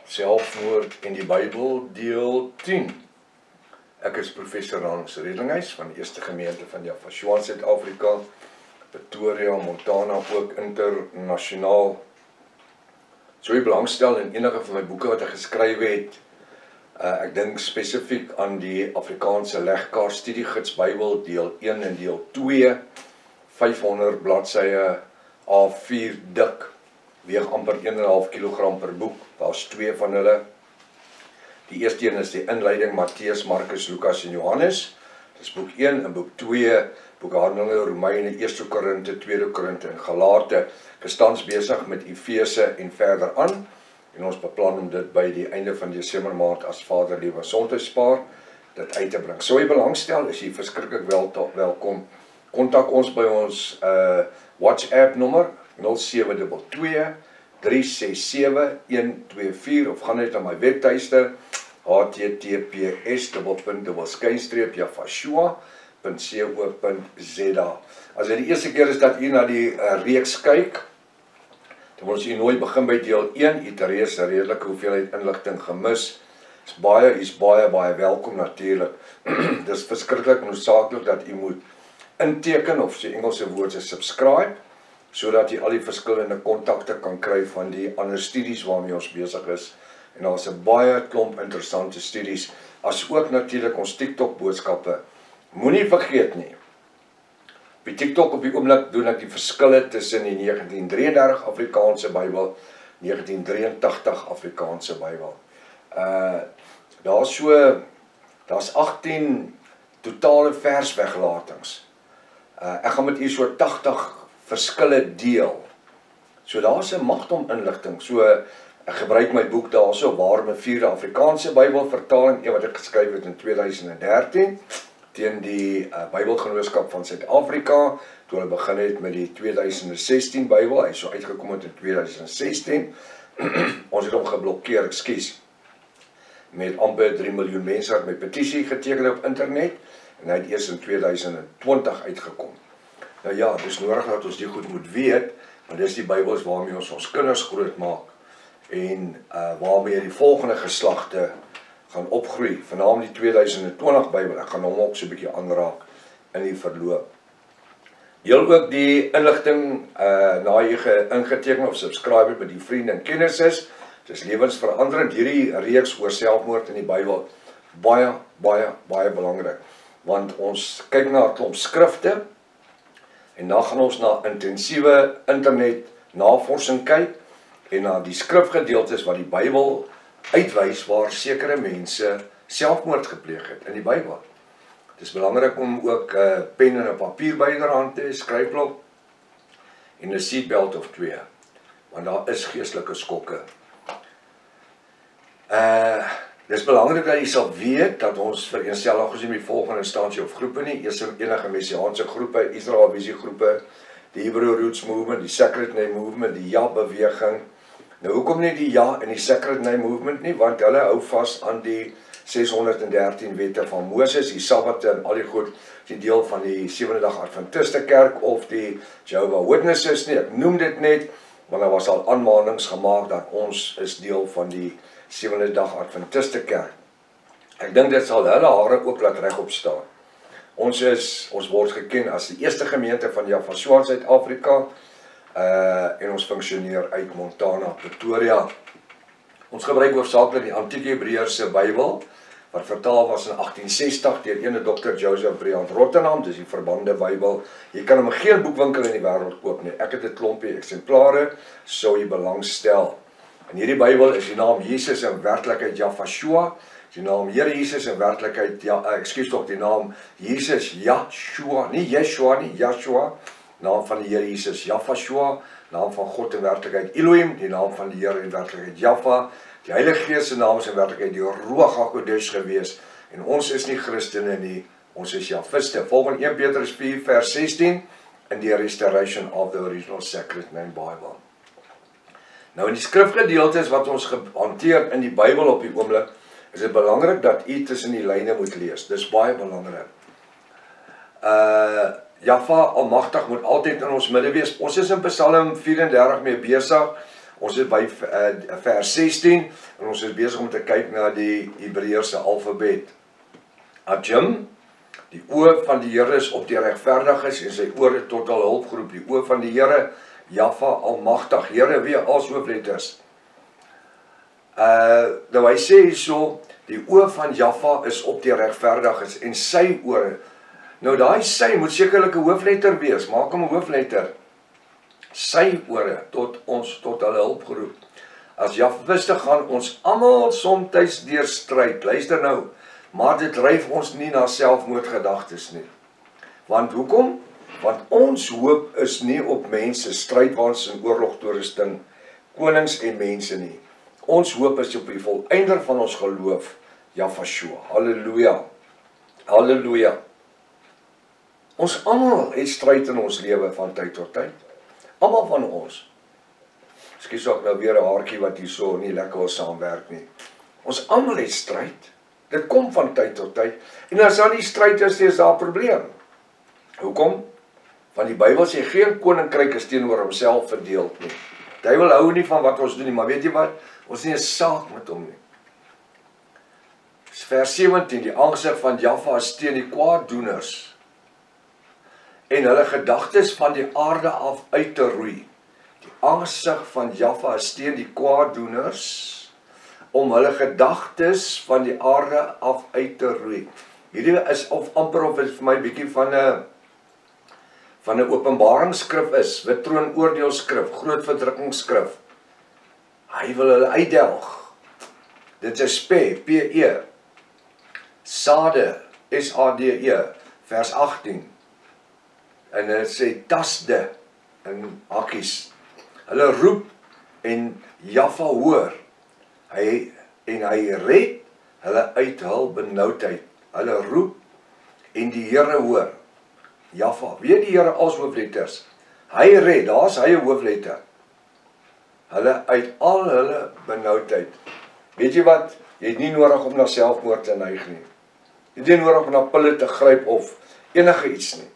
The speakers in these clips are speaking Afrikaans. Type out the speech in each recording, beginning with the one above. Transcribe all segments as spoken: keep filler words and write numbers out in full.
Selfmoord en die Bybel, deel tien. Ek is professor Hans Redlinghuis van die Eerste Gemeente van Yafashua in Suid-Afrika, Pretoria, Montana, ook internasionaal. So jy belangstel in enige van my boeke wat ek geskryf het, uh, ek dink spesifiek aan die Afrikaanse legkaart studiegids Bybel, deel een en deel twee, vyfhonderd bladsye A vier dik, weeg amper een komma vyf kilogram per boek. Daar's twee van hulle. Die eerste een is die inleiding Matteus, Markus, Lukas en Johannes. Dis boek een en boek twee, boeke Handelinge, Romeine, Eerste Korinte, Tweede Korinte en Galate. Ek is tans besig met Efese en verder aan. En ons beplan om dit by die einde van Desember maand as Vader Liewe Sondagspaar dit uit te bring. So jy belangstel, is jy verskriklik wel welkom. Kontak ons by ons uh, WhatsApp nommer nul sewe twee twee, drie ses sewe, een twee vier of gaan net na my webtuiste h t t p s skynstreep yafashua punt co punt z a. As dit die eerste keer is dat u na die uh, reeks kyk, dan wil ons u nooit begin by deel een. U het reeds 'n redelike hoeveelheid inligting gemis. Is baie, u is baie baie welkom natuurlik. Dis verskriklik noodsaaklik dat u moet inteken, of sy Engelse woord is subscribe, sodat jy al die verskillende kontakte kan kry van die ander studies waarmee ons besig is. En daar is 'n baie klomp interessante studies, as ook natuurlik ons TikTok boodskappe. Moenie vergeet nie, op die TikTok op die oomblik doen ek die verskille tussen die negentien drieëndertig Afrikaanse Bybel, negentien drieëntagtig Afrikaanse Bybel. Uh, daar is so, daar's agtien totale versweglatings. Uh, ek gaan met u so tagtig verskille deel. So daar is 'n magdom inligting. So ek gebruik my boek daarso, Waarom 'n Vierde Afrikaanse Bybel vertaling, een wat ek geskryf het in tweeduisend dertien teen die uh, Bybelgenootskap van Suid-Afrika, toe hulle begin het met die tweeduisend sestien Bybel. Hy is so uitgekom het in tweeduisend sestien. Ons het hom geblokkeer, ekskuus. Met amper drie miljoen mense wat my petisie geteken op internet, en hy het eers in tweeduisend twintig uitgekom. Nou ja, dis nodig dat ons die goed moet weet, want dis die Bybels waarmee ons ons kinders grootmaak en uh, waarmee die volgende geslagte gaan opgroei. Veral die tweeduisend twintig Bybel, ek gaan hom ook so 'n bietjie aanraak in die verloop. Heel ook die inligting uh, na jy ingeteken of subscribe met die vriende en kennis is. Dis lewensveranderend. Hierdie reeks oor selfmoord in die Bybel, baie, baie, baie belangrik. Want ons kyk na 'n klomp skrifte, en dan gaan ons na intensiewe internet navorsing kyk, en na die skrifgedeeltes wat die Bybel uitwys waar sekere mense selfmoord gepleeg het in die Bybel. Het is belangrik om ook 'n uh, pen en 'n papier byderhand te hê, skryfblok, en 'n seatbelt of twee, want daar is geestelike skokke. Uh, Dit is belangrik dat jy sal weet dat ons vereenselwig is in die volgende instansie of groepe nie, eers enige messiaanse groepe, Israel Visie groepe, die Hebrew Roots Movement, die Sacred Name Movement, die Ja-beweging. Nou hoekom nie die Ja en die Sacred Name Movement nie? Want hulle hou vas aan die seshonderddertien wette van Moses, die Sabbate en al die goed, die deel van die sewende dag Adventiste kerk of die Jehovah Witnesses nie. Ek noem dit net, want daar was al aanmanings gemaak dat ons is deel van die sewende dag Adventiste kerk. Ek dink dit sal hulle hare ook laat regop staan. Ons is, ons word geken as die eerste gemeente van Yafashua in Suid-Afrika, uh, en ons funksioneer uit Montana, Pretoria. Ons gebruik hoofsaaklik die antieke Hebreëse Bybel, wat vertaal was in agtien sestig deur ene dokter Joseph Briand Rotterdam, dis die verbande Bybel. Jy kan hom in geen boekwinkel in die wêreld koop nie. Ek het 'n klompie eksemplare, sou jy belangstel. In hierdie Bybel is die naam Jesus in werklikheid Yafashua, die naam Here Jesus in werklikheid, ja, ekskuus tog, die naam Jesus Yahshua, nie Yeshua nie, Yahshua, naam van die Here Jesus Yafashua, naam van God in werklikheid Elohim, die naam van die Here in werklikheid Jaffa, die Heilige Gees se naam is in werklikheid die Ruach HaKodesh gewees, en ons is nie Christene nie, ons is Jafiste. Volgens een Petrus vier vers sestien, in die restoration of the original Sacred Name Bible. Nou in die skrifgedeeltes wat ons hanteer in die Bybel op die oomblik, is dit belangrik dat u tussen die lyne moet lees. Dis baie belangrik. Uh, Jaffa Almagtig moet altyd in ons midde wees. Ons is in Psalm vyf en dertig mee besig Ons is by uh, vers sestien en ons is besig om te kyk na die Hebreëse alfabet. Ajim, die oë van die Here is op die regverdiges en sy ore tot al hulpgroep. Die oë van die Here, Jaffa, almagtig, Here weer als hoofletters. Uh, nou hy sê hierso, die oë van Jaffa is op die regverdiges en sy ore. Nou daai sy moet sekerlik 'n hoofletter wees, maak hom 'n hoofletter. Sy ore tot ons tot hulle hulpgroep. As Jafwiste gaan ons almal somtyds deur stryd. Luister nou, maar dit dryf ons nie na selfmoordgedagtes nie. Want hoekom? Want ons hoop is nie op mense, strydwaans en oorlogtoerusting, konings en mense nie. Ons hoop is op die volëinder van ons geloof, Jafashua. Halleluja. Halleluja. Ons almal het stryd in ons lewe van tyd tot tyd. Almal van ons. Ekskuus ook nou weer 'n haartjie wat hier so nie lekker wil saamwerk nie. Ons almal het stryd. Dit kom van tyd tot tyd. En as daar nie stryd is, is daar 'n probleem. Hoekom? Want die Bybel sê geen koninkryk is teenoor homself verdeel nie. Hy wil hou nie van wat ons doen nie, maar weet jy wat? Ons nie 'n saak met hom nie. Vers sewentien, die aangesig van Jaffa is teen die kwaaddoeners en hulle gedagtes van die aarde af uit te roei. Die aangesig van Jaffa is teen die kwaaddoeners om hulle gedagtes van die aarde af uit te roei. Hierdie is of amper of is vir my bietjie van 'n van 'n openbaringsskrif is, wit troon oordeelskrif, groot verdrukkingsskrif. Hy wil hulle uitdelg. Dit is P, P E. Sade, S A D E, vers agtien. En dit sê tasde in hakkies. Hulle roep en Jaffa hoor. Hy en hy red hulle uit hul benoudheid. Hulle roep en die Here hoor. Jaffa, weet die Here als hoofletters. Hy red, daar's hy 'n hoofletter. Hulle uit al hulle benoudheid. Weet jy wat? Jy het nie nodig om na selfmoord te neig nie. Jy het nie nodig om na pille te gryp of enige iets nie.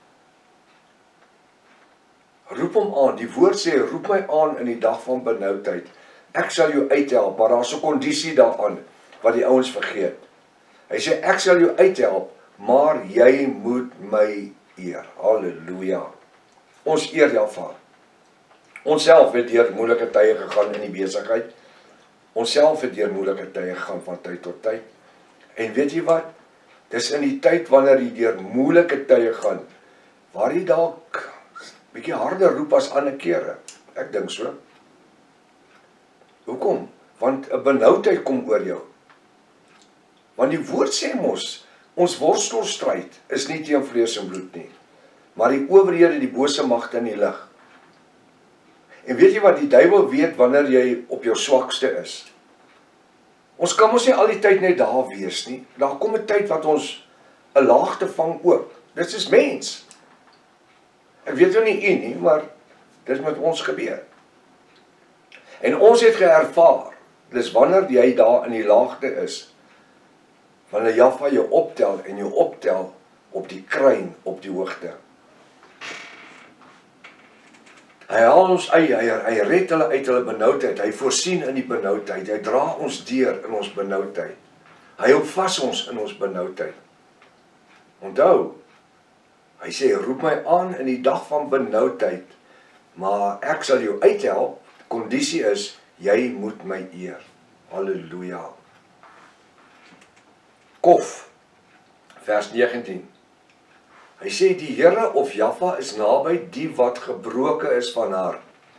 Roep hom aan. Die woord sê, roep my aan in die dag van benoudheid. Ek sal jou uithelp, maar daar's 'n kondisie daaraan wat die ouens vergeet. Hy sê ek sal jou uithelp, maar jy moet my eer. Halleluja. Ons eer Jaffa. Ons self het deur moeilike tye gegaan in die besigheid. Ons self het deur moeilike tye gegaan van tyd tot tyd. En weet jy wat? Dis in die tyd wanneer jy deur moeilike tye gaan, waar jy dalk bietjie harder roep as ander kere. Ek dink so. Hoekom? Want 'n benoudheid kom oor jou. Want die woord sê mos, ons worstelstryd is nie teen vlees en bloed nie, maar die owerhede, die bose magte in die lig. En weet jy wat, die duiwel weet wanneer jy op jou swakste is. Ons kan mos nie al die tyd net daar wees nie. Daar kom 'n tyd wat ons 'n laagte vang ook. Dit is mens. Ek weet nou nie u nie, maar dit met ons gebeur. En ons het geervaar, dis wanneer jy daar in die laagte is, wanneer Jaffa jou optel en jou optel op die kruin, op die hoogte. Hy haal ons uit, hy, hy red hulle uit hulle benoudheid, hy voorsien in die benoudheid, hy dra ons deur in ons benoudheid. Hy hou vas ons in ons benoudheid. Onthou, hy sê, roep my aan in die dag van benoudheid, maar ek sal jou uithelp, kondisie is, jy moet my eer. Halleluja. Kof, vers negentien. Hy sê, die Here of Jaffa is naby die wat gebroken is van haar.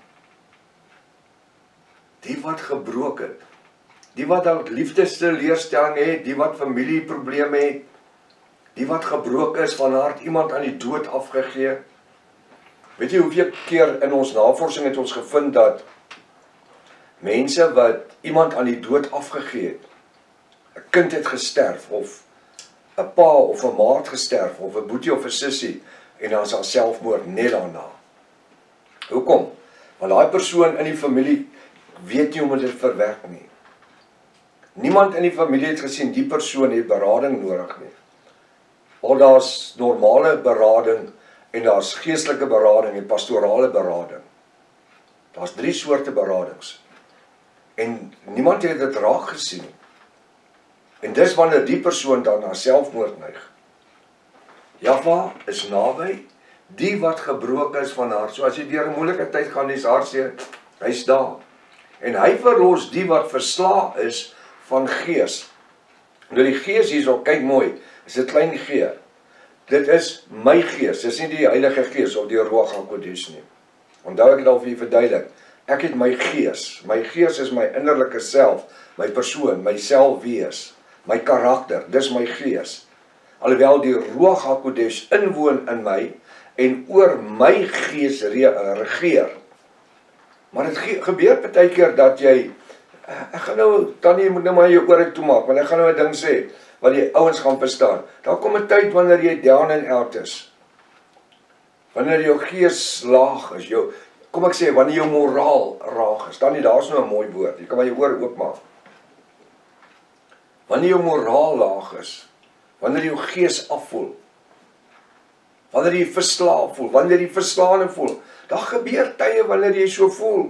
Die wat gebroken. Die wat al liefdesteleurstelling het, die wat familieprobleme het, die wat gebroken is van haar, iemand aan die dood afgegee. Weet jy hoeveel keer in ons navorsing het ons gevind dat mense wat iemand aan die dood afgegee het, 'n kind het gesterf, of 'n pa of 'n maat gesterf, of 'n boetie of 'n sussie, en dan is daar selfmoord net daarna. Hoekom? Want daai persoon in die familie weet nie hoe om dit verwerk nie. Niemand in die familie het gesien, die persoon het berading nodig nie. Al daar's normale berading, en daar's geestelike berading en pastorale berading. Daar's drie soorte beradings. En niemand het dit raak gesien nie. En dis wanneer die persoon dan na selfmoord neig. Jaffa is naby, die wat gebroken is van hart. So as jy deur 'n moeilike tyd gaan, dis hartseer, hy's daar. En hy verlos die wat versla is van gees. Nou die gees hierso, kyk mooi, is 'n klein g. Dit is my gees, dis nie die Heilige Gees of die Ruach HaKodesh nie. Onthou ek het al vir julle verduidelik, ek het my gees, my gees is my innerlike self, my persoon, my selfwees, my karakter, dis my gees. Alhoewel die Ruach HaKodesh inwoon in my en oor my gees regeer. Maar dit gebeur baie keer dat jy, ek gaan nou, Tannie, jy moet nou maar jou ore toemaak, want ek gaan nou 'n ding sê, wat die ouens gaan verstaan. Daar kom 'n tyd wanneer jy down and out is. Wanneer jou gees laag is, jou, kom ek sê, wanneer jou moraal raag is. Tannie, daar's nou 'n mooi woord, jy kan maar jou ore oopmaak. Wanneer jou moraal laag is, wanneer jou gees afvoel, wanneer jy verslaaf voel, wanneer jy verslaane voel, daar gebeur tye wanneer jy so voel.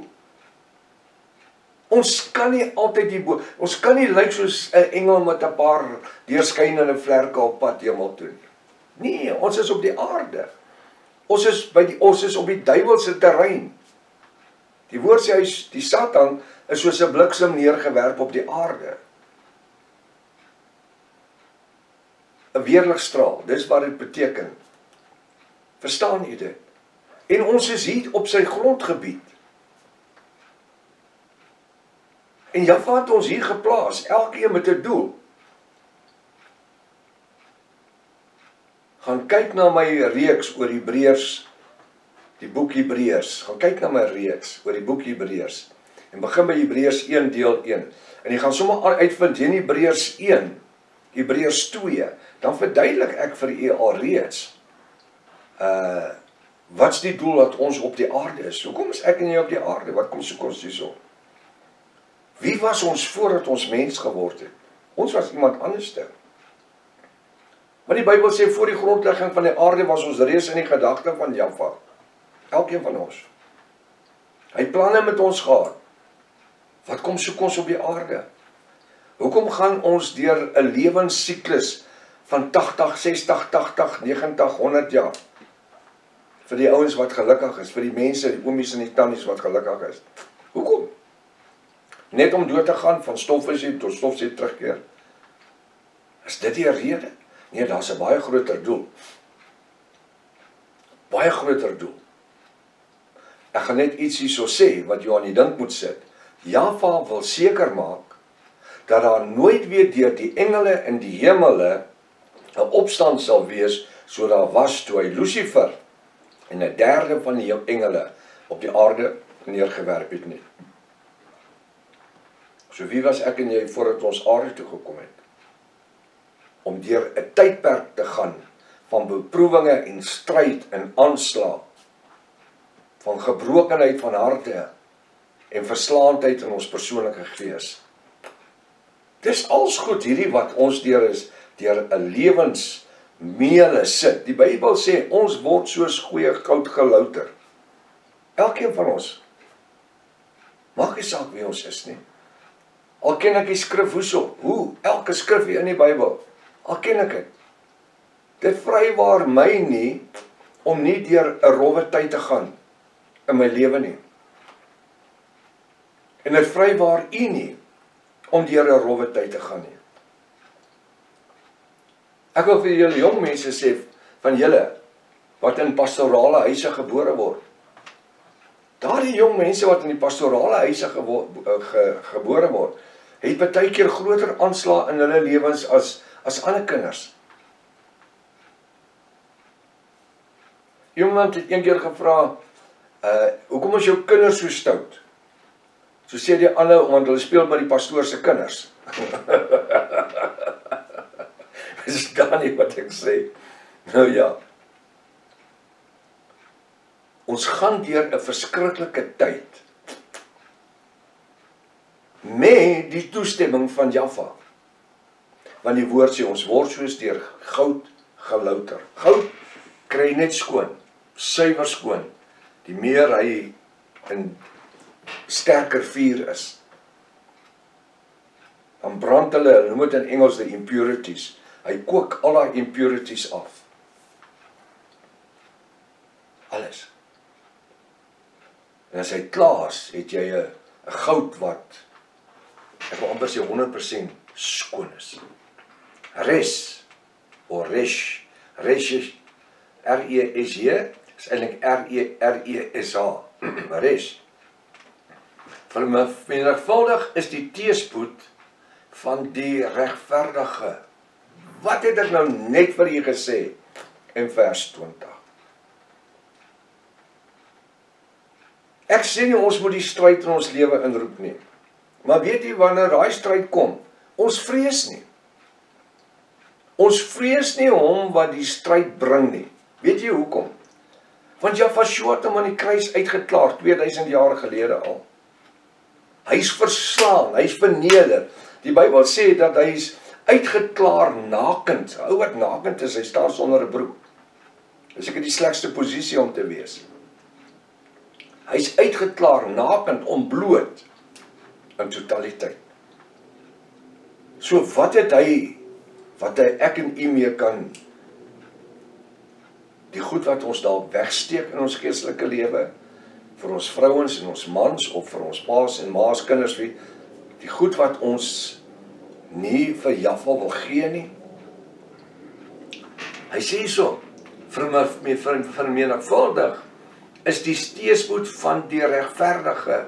Ons kan nie altyd die bo, ons kan nie lyk soos 'n engel met 'n paar deurskynende vlerke op pad hemel toe. Nee, ons is op die aarde. Ons is by die ons is op die duiwelse terrein. Die woord sê hy, die Satan is soos 'n bliksem neergewerp op die aarde. 'n Weerligstraal, dis wat dit beteken. Verstaan jy dit? En ons is hier op sy grondgebied. En Jaffa het ons hier geplaas, elkeen met 'n doel. Gaan kyk na my reeks oor Hebreërs, die boek Hebreërs. Gaan kyk na my reeks oor die boek Hebreërs. En begin by Hebreërs een deel een. En jy gaan sommer uitvind in Hebreërs een, Hebreërs twee, dan verduidelik ek vir u alreeds, uh, wat's die doel dat ons op die aarde is? Hoekom is ek en jy op die aarde? Wat kom soek ons hierso? Wie was ons voordat ons mens geword het? Ons was iemand anderste. Maar die Bybel sê, voor die grondlegging van die aarde was ons reeds in die gedagte van Jaffa. Elkeen van ons. Hy het planne met ons gehad. Wat kom soek ons op die aarde? Hoekom gaan ons deur 'n lewenssiklus van tagtig, sestig, tagtig, negentig, honderd jaar? Vir die ouens wat gelukkig is, vir die mense, die oomies en die tannies wat gelukkig is. Hoekom? Net om dood te gaan, van stofwissel tot stofwissel terugkeer. Is dit die rede? Nee, daar's 'n baie groter doel. Baie groter doel. Ek gaan net iets hierso sê, wat jy aan die dink moet sit. Jaffa wil seker maak, dat daar nooit weer deur die engele in die hemele 'n opstand sal wees, so daar was toe hy Lucifer en 'n derde van die engele op die aarde neergewerp het nie. So wie was ek en jy voordat ons aarde toe gekom het? Om deur 'n tydperk te gaan van beproewinge en stryd en aanslag, van gebrokenheid van harte en verslaandheid in ons persoonlike gees. Dis als goed hierdie wat ons deur is, deur 'n lewensmeele sit. Die Bybel sê ons word soos goeie goud gelouter. Elkeen van ons. Maak nie saak wie ons is nie. Al ken ek die skrif hoeso, hoe, elke skrif hier in die Bybel, al ken ek het. Dit vrywaar my nie, om nie deur 'n rowwe tyd te gaan, in my lewe nie. En dit vrywaar u nie, om deur 'n rowwe tyd te gaan nie. Ek wil vir julle jong mense sê, van julle, wat in pastorale huise gebore word. Daardie jong mense wat in die pastorale huise ge, gebore word, het baie keer groter aanslag in hulle lewens as, as ander kinders. Iemand het een keer gevra, uh, hoekom is jou kinders so stout? So sê die ander, want hulle speel met die pastoor se kinders. Dis daar nie wat ek sê. Nou ja. Ons gaan deur 'n verskriklike tyd met die toestemming van Jaffa. Want die woord sê ons word soos deur goud gelouter. Goud kry net skoon, suiwer skoon. Die meer hy in sterker vuur is, dan brand hulle, hulle noem dit in Engels die impurities. Hy kook al die impurities af. Alles. En as hy klaar is, het jy 'n goud wat, ek wil amper sê honderd persent skoon is. Res, of resh, resh, R E S J, is eintlik R E R E S H, resh. Vermenigvuldig is die teëspoed van die regverdige. Wat het ek nou net vir u gesê in vers twintig? Ek sê nie ons moet die stryd in ons lewe inroep nie. Maar weet jy wanneer daai stryd kom, ons vrees nie. Ons vrees nie hom wat die stryd bring nie. Weet jy hoekom? Want Jafashua het hom aan die kruis uitgeklaar twee duisend jaar gelede al. Hy is verslaan, hy is verneder. Die Bybel sê dat hy is uitgeklaar nakend. Ou wat nakend is, hy staan sonder 'n broek. Dis seker die slegste posisie om te wees. Hy is uitgeklaar nakend, ontbloot in totaliteit. So wat het hy, wat hy ek en u mee kan, die goed wat ons dalk wegsteek in ons geestelike lewe, vir ons vrouens en ons mans, of vir ons paas en maas kinders, die goed wat ons nie vir Jaffa wil gee nie. Hy sê so, vermenigvuldig is die teëspoed van die regverdige.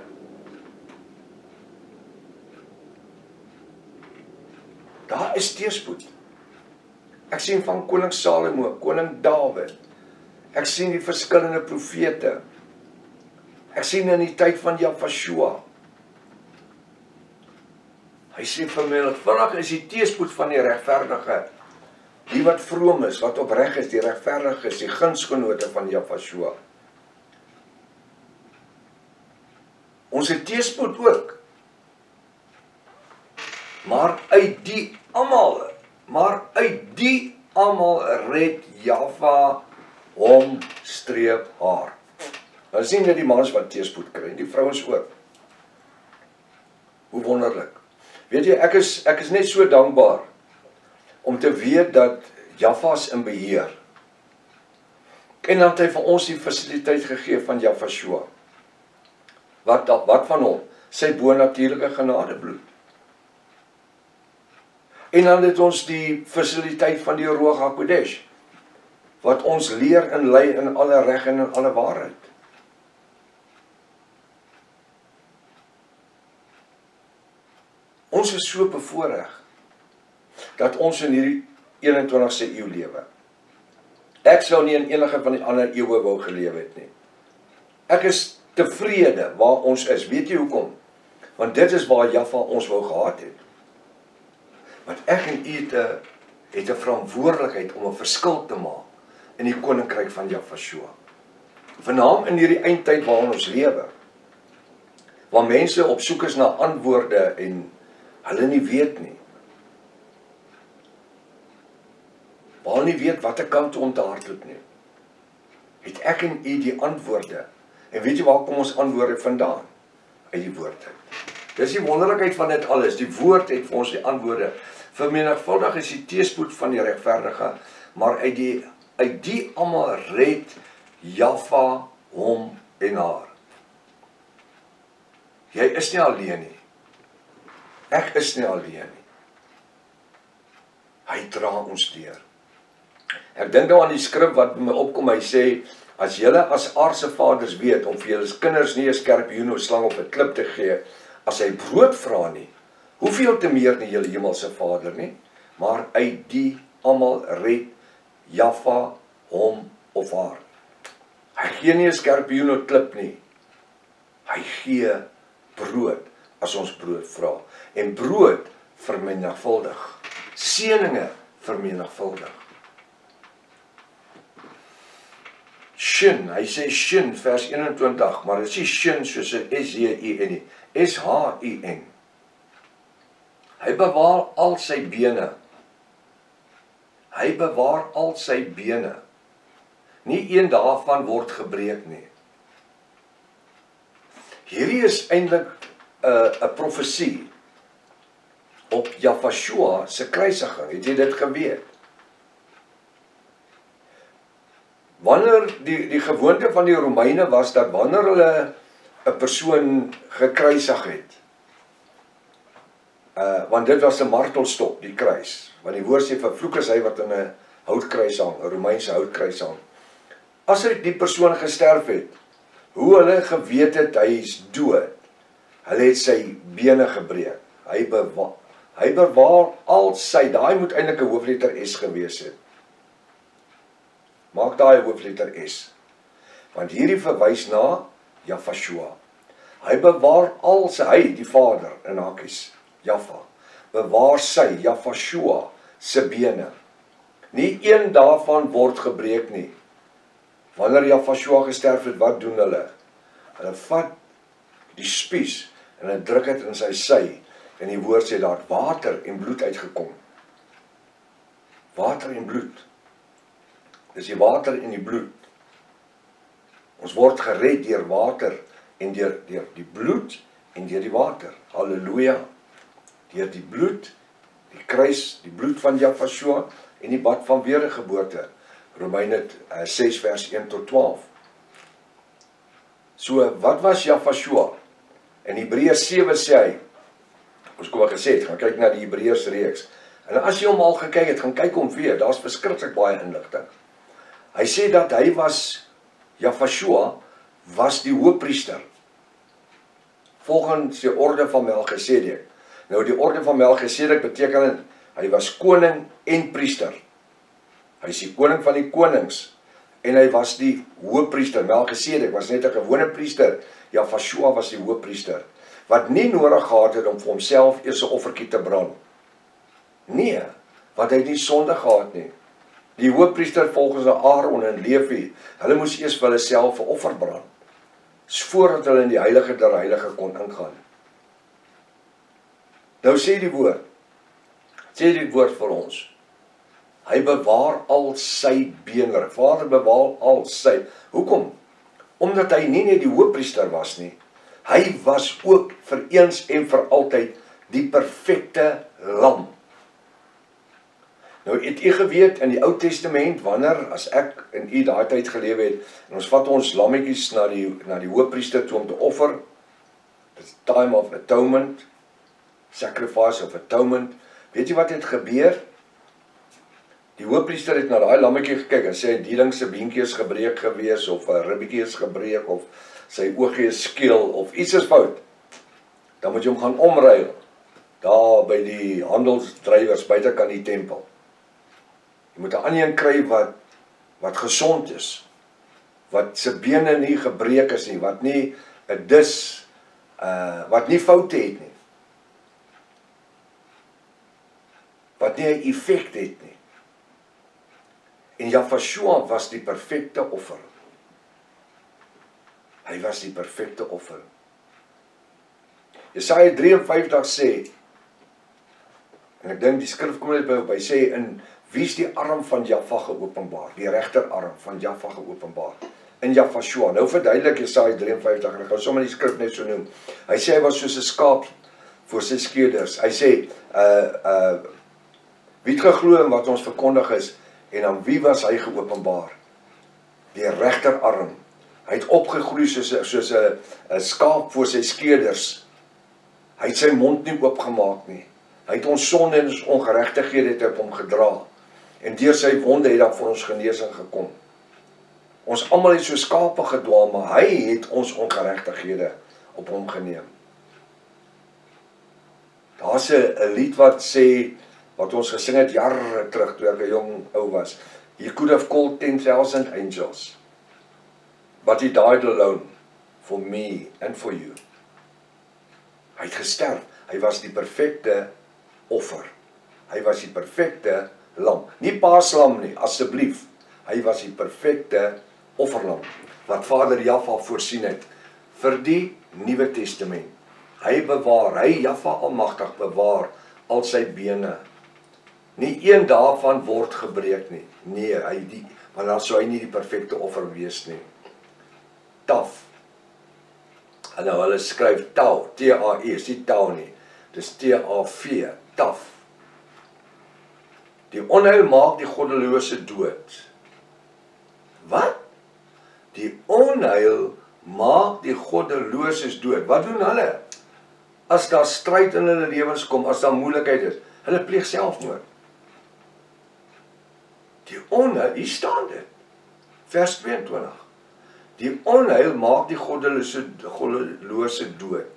Daar is teëspoed. Ek sien van koning Salomo, koning Dawid. Ek sien die verskillende profete. Ek sien in die tyd van Jafashua. Hy sê vermenigvuldig is die teëspoed van die regverdige. Die wat vroom is, wat opreg is, die regverdige is, die gunsgenote van Jafashua. Ons het teëspoed ook. Maar uit die almal, maar uit die almal red Jaffa hom streep haar. Nou sien jy die mans wat teëspoed kry, die vrouens ook. Hoe wonderlik. Weet jy, ek is, ek is net so dankbaar om te weet dat Jaffa is in beheer. En dan het hy vir ons die fasiliteit gegee van Jafashua. Wat, wat van hom? Sy bonatuurlike genadebloed. En dan het ons die fasiliteit van die Ruach HaKodesh, wat ons leer en lei in alle reg en in alle waarheid. Ons is so bevoorreg dat ons in hierdie eenentwintigste eeu lewe. Ek sou nie in enige van die ander eeue wou geleef het nie. Ek is tevrede waar ons is. Weet jy hoekom? Want dit is waar Jaffa ons wou gehad het. Want ek en u het 'n het 'n verantwoordelikheid om 'n verskil te maak in die koninkryk van Jafashua. Veral in hierdie eindtyd waarin ons lewe, waar mense op soek is na antwoorde en hulle nie weet nie. Waar hulle nie weet watter kant toe om te hardloop nie. Het ek en u die antwoorde. En weet jy waar kom ons antwoorde vandaan? Uit die woord uit. Dis die wonderlikheid van dit alles. Die woord het vir ons die antwoorde. Vermenigvuldig is die teëspoed van die regverdige, maar uit die uit die almal red Jaffa hom en haar. Jy is nie alleen nie. Ek is nie alleen nie. Hy dra ons deur. Ek dink nou aan die skrif wat my opkom, hy sê, as julle as aardse vaders weet, om vir julle kinders nie 'n skorpioen of slang of 'n klip te gee, as hy brood vra nie, hoeveel te meer nie julle hemelse Vader nie, maar uit die almal red Jaffa hom of haar. Hy gee nie 'n skorpioen of klip nie. Hy gee brood as ons brood vra. En brood vermenigvuldig. Seëninge vermenigvuldig. Shin, hy sê shin, vers eenentwintig, maar dit is nie shin soos 'n S J I N nie, S H I N. Hy bewaar al sy bene. Hy bewaar al sy bene. Nie een daarvan word gebreek nie. Hierdie is eintlik 'n uh, 'n profesie op Jafashua se kruisiging. Het jy dit geweet? Wanneer die die gewoonte van die Romeine was dat wanneer hulle 'n persoon gekruisig het, uh, want dit was 'n martelstok, die kruis. Want die woord sê vervloek is hy wat in 'n houtkruis hang, 'n Romeinse houtkruis hang. As hy die persoon gesterf het, hoe hulle geweet het hy is dood, hulle het sy bene gebreek. Hy bewaar, hy bewaar al sy, daai moet eintlik 'n hoofletter S gewees het. Maak daai hoofletter S. Want hierdie verwys na Jafashua. Hy bewaar al sy, hy die Vader in hakies, Jaffa, bewaar sy, Jafashua, se bene. Nie een daarvan word gebreek nie. Wanneer Jafashua gesterf het, wat doen hulle? Hulle vat die spies en hulle druk dit in sy sy. En die woord sê daar water en bloed uitgekom. Water en bloed. Dis die water en die bloed. Ons word gered deur water en deur deur die bloed en deur die water. Halleluja. Deur die bloed, die kruis, die bloed van Jafashua en die bad van wedergeboorte. Romeine ses vers een tot twaalf. So, wat was Jafashua? In Hebreërs sewe sê hy, ons kom al gesê het, gaan kyk na die Hebreërs reeks. En as jy hom al gekyk het, gaan kyk hom weer, daar's verskriklik baie inligting. Hy sê dat hy was, Jafashua, was die hoëpriester, volgens die orde van Melchisedek. Nou die orde van Melchisedek beteken, hy was koning en priester. Hy is die koning van die konings, en hy was die hoëpriester. Melchisedek was net 'n gewone priester, Jafashua was die hoëpriester, wat nie nodig gehad het om vir homself eers 'n offertjie te brand. Nee, want hy het nie sonde gehad nie. Die hoëpriester volgens Aaron en Levi, hulle moes eers vir hulle self 'n offer brand, voordat hulle in die heilige der heilige kon ingaan. Nou sê die woord, sê die woord vir ons, hy bewaar al sy bene, Vader bewaar al sy, hoekom? Omdat hy nie net die hoëpriester was nie, hy was ook vir eens en vir altyd die perfekte lam. Nou het u geweet in die Ou Testament, wanneer as ek en u daai tyd gelewe het, en ons vat ons lammetjies na die na die hoëpriester toe om te offer, it's time of atonement, sacrifice of atonement. Weet jy wat het gebeur? Die hoëpriester het na daai lammetjie gekyk en sê die ding se beentjie is gebreek gewees, of 'n ribbetjie is gebreek, of sy oogie is skeel, of iets is fout. Dan moet jy hom gaan omruil, daar by die handelsdrywers buitekant die tempel. Jy moet 'n ander een kry wat, wat gesond is, wat sy bene nie gebreek is nie, wat nie 'n dis, uh, wat nie foute het nie, wat nie 'n effek het nie. En Jafashua was die perfekte offer. Hy was die perfekte offer. Jesaja drie en vyftig sê, en ek dink die skrif kom net by, by sê, in wie is die arm van Jaffa geopenbaar? Die regterarm van Jaffa geopenbaar. In Jafashua. Nou verduidelik Jesaja drie en vyftig, en ek gaan sommer die skrif net so noem. Hy sê hy was soos 'n skaap voor sy skeerders. Hy sê, uh, uh, wie het geglo in wat ons verkondig is, en aan wie was hy geopenbaar? Die regterarm. Hy het opgegroei soos 'n soos 'n 'n skaap voor sy skeerders. Hy het sy mond nie oopgemaak nie. Hy het ons sonde en ons ongeregtighede het op hom gedra. En deur sy wonde het daar vir ons genesing gekom. Ons almal het so skape gedwaal, maar hy het ons ongeregtighede op hom geneem. Daar's 'n lied wat sê, wat ons gesing het jare terug, toe ek 'n jong ou was. He could have called ten thousand angels, but he died alone, for me and for you. Hy het gesterf, hy was die perfekte offer. Hy was die perfekte lam. Nie paaslam nie, asseblief. Hy was die perfekte offerlam, wat Vader Jaffa voorsien het, vir die Nuwe Testament. Hy bewaar, hy Jaffa almagtig bewaar, al sy bene. Nie een daarvan word gebreek nie. Nee, hy die, want dan sou hy nie die perfekte offer wees nie. Taf. En nou hulle skryf tau, T A E, is nie tau nie. Dis T A V, taf. Die onheil maak die goddelose dood. Wat? Die onheil maak die goddeloses dood. Wat doen hulle? As daar stryd in hulle lewens kom, as daar moeilikheid is, hulle pleeg selfmoord. Die onheil, hier staan dit. Vers tweeëntwintig. Die onheil maak die goddelose, goddelose dood.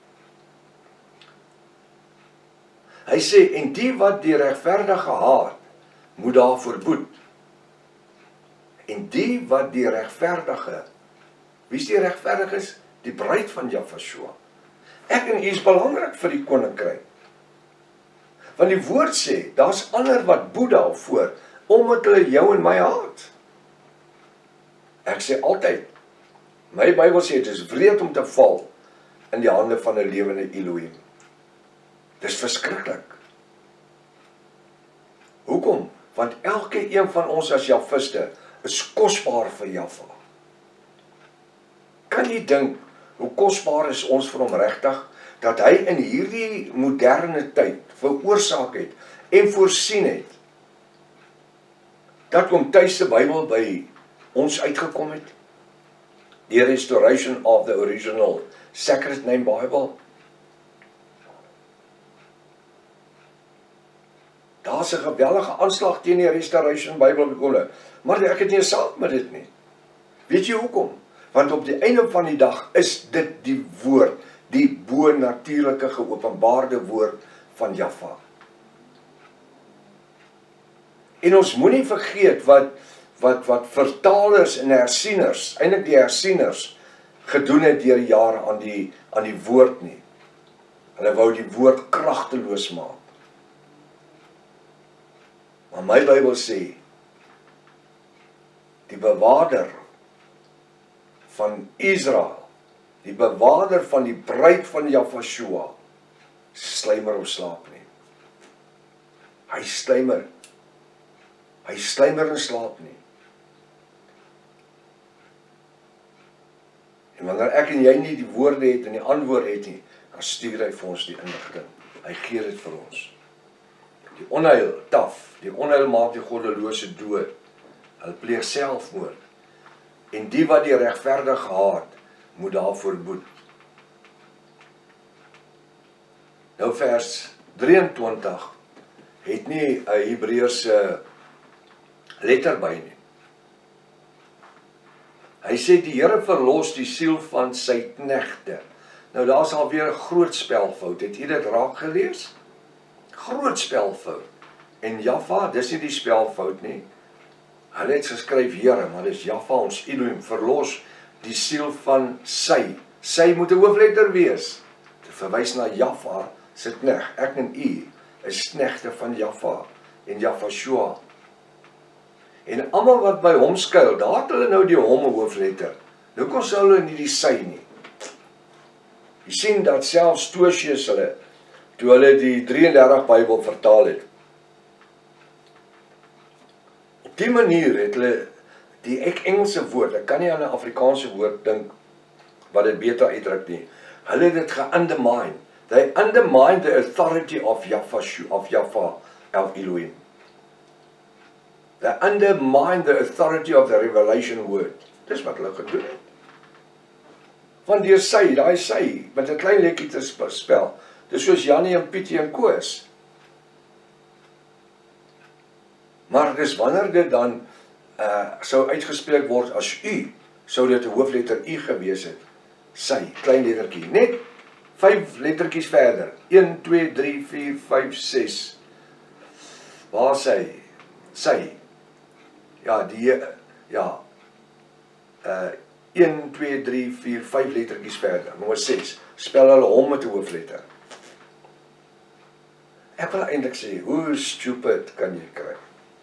Hy sê, en die wat die regverdige haat, moet daarvoor boet. En die wat die regverdige, wie is die regverdige is? Die bruid van Jafashua. Ek en u is belangrik vir die koninkryk. Want die woord sê, daar's ander wat boet daarvoor, omdat hulle jou en my haat. Ek sê altyd, my Bybel sê, het is wreed om te val in die hande van 'n lewende Elohim. Dis verskriklik. Hoekom? Want elke een van ons as Jafiste is kosbaar vir Jaffa. Kan jy dink hoe kosbaar is ons vir hom regtig, dat hy in hierdie moderne tyd veroorsaak het en voorsien het, dat hom tuis se Bybel by ons uitgekom het, die restoration of the original Sacred Name Bible. Daar's 'n geweldige aanslag teen die Restoration Bible bekomme, maar ek het nie 'n saak met dit nie. Weet jy hoekom? Want op die einde van die dag is dit die woord, die bo-natuurlike geopenbaarde woord van Jaffa. En ons moenie vergeet wat wat wat vertalers en hersieners, eintlik die hersieners gedoen het deur die jare aan die aan die woord nie. Hulle wou die woord kragteloos maak. Maar my Bybel sê, die bewaarder van Israel, die bewaarder van die bruid van Jafashua, sluimer of slaap nie. Hy sluimer. Hy sluimer en slaap nie. En wanneer ek en jy nie die woorde het en die antwoord het nie, dan stuur hy vir ons die inligting. Hy gee dit vir ons. Die onheil, taf, die onheil maak die goddelose dood. Hulle pleeg selfmoord. En die wat die regverdige haat, moet daarvoor boet. Nou vers drieëntwintig het nie 'n Hebreëse letter by nie. Hy sê die Here verlos die siel van sy knegte. Nou daar's alweer 'n groot spelfout. Het jy dit raak gelees? Groot spelfout. En Jaffa, dis nie die spelfout nie. Hulle het geskryf Here, maar dis Jaffa ons Elohim, verlos die siel van sy. Sy moet 'n hoofletter wees. Dit verwys na Jaffa se knegt. Ek en u is knegte van Jaffa en Jafashua. En almal wat by hom skuil, daar het hulle nou die hom 'n hoofletter. Hoekom sou hulle nie die sy nie? Jy sien dat selfs Tosius hulle, toe hulle die drie en dertig Bybel vertaal het, op die manier het hulle die ek Engelse woord, ek kan nie aan 'n Afrikaanse woord dink wat dit beter uitdruk nie. Hulle het dit ge-undermine. They undermine the authority of Jaffa, of Jaffa, of Elohim. They undermine the authority of the revelation word. Dis wat hulle gedoen het. Want deur sy, daai sy, met 'n klein lekkie te spel, dis soos Janie en Pietie en Koos. Maar dis wanneer dit dan uh, sou uitgespreek word as u, sou dit 'n hoofletter u gewees het. Sy, klein lettertjie, net vyf lettertjies verder. een, twee, drie, vier, vyf, ses. Waar sy? Sy. Ja, die, ja, uh, een, twee, drie, vier, vyf lettertjies verder, nommer ses, spel hulle hom met 'n hoofletter. Ek wil eintlik sê, hoe stupid kan jy kry?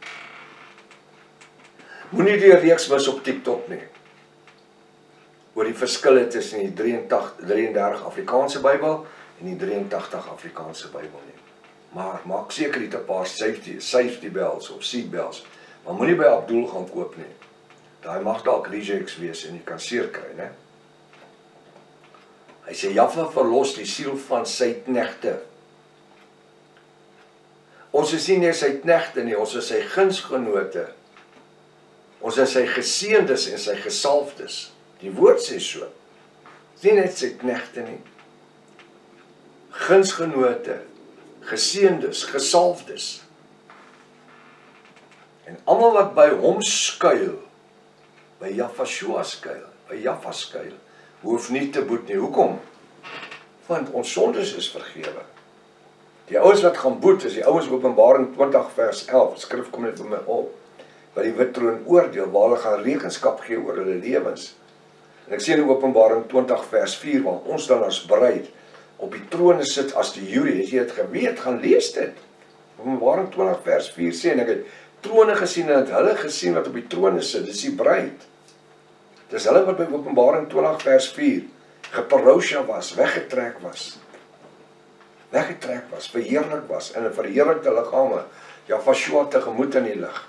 Moenie die reeks mis op TikTok nie, oor die verskille tussen die drie en dertig Afrikaanse Bybel en die drie en tagtig Afrikaanse Bybel nie. Maar maak seker jy het 'n paar safety, safety bells of seat bells, maar moenie by Abdul gaan koop nie. Daai mag dalk rejects wees en jy kan seer kry, né? Hy sê, Jahwe verlos die siel van sy knegte. Ons is nie net sy knegte nie, ons is sy gunsgenote. Ons is sy geseëndes en sy gesalfdes. Die woord sê so. Dis nie net sy knegte nie. Gunsgenote, geseëndes, gesalfdes. En almal wat by hom skuil, by Jahwe skuil, by Jahwe skuil, hoef nie te boet nie. Hoekom? Want ons sondes is vergewe. Die ouens wat gaan boet, is die ouens Openbaring twintig vers elf, skrif kom net vir my op, wat die wit troon oordeel, waar hulle gaan rekenskap gee oor hulle lewens. En ek sê in Openbaring twintig vers vier, waar ons dan as bruid op die trone sit as die jury, as jy het geweet, gaan lees dit. Openbaring twintig vers vier sê, en ek het trone gesien, en het hulle gesien wat op die trone sit, dis die bruid. Dis hulle wat by Openbaring twintig vers vier, geparousia was, weggetrek was, weggetrek was, verheerlik was, in 'n verheerlikte liggame, Jahwe tegemoet in die lig.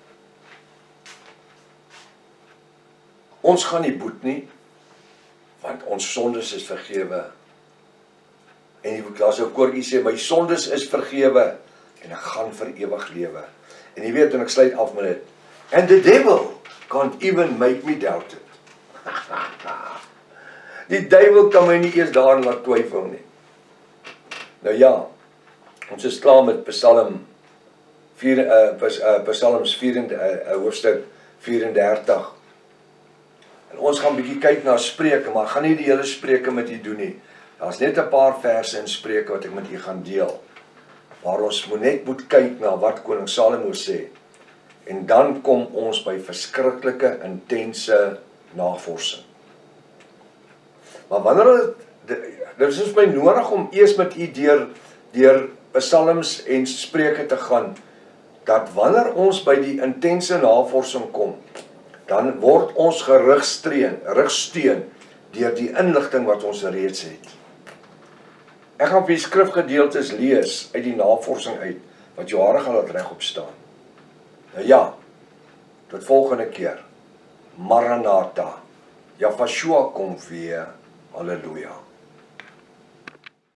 Ons gaan nie boet nie, want ons sondes is vergewe. En die klas ou koortjie sê, my sondes is vergewe, en ek gaan vir ewig lewe. En jy weet, en ek sluit af met dit, and the devil can't even make me doubt it. Die duiwel kan my nie eers daarin laat twyfel nie. Nou ja, ons is klaar met Psalm vier, uh, uh, Psalms vier, uh, hoofstuk vierendertig. En ons gaan bietjie kyk na Spreuke, maar ek gaan nie die hele Spreuke met u doen nie. Daar's net 'n paar verse in Spreuke wat ek met u gaan deel. Maar ons moet net moet kyk na wat koning Salomo sê. En dan kom ons by verskriklike, intense navorsing. Maar wanneer dit is ons my nodig om eers met u deur deur Psalms en Spreuke te gaan, dat wanneer ons by die intense navorsing kom, dan word ons gerugsteun, rugsteun deur die inligting wat ons reeds het. Ek gaan vir die skrifgedeeltes lees uit die navorsing uit, wat jou hare gaan laat regop staan. Nou ja, tot volgende keer. Maranatha. Jahwe kom weer. Halleluja.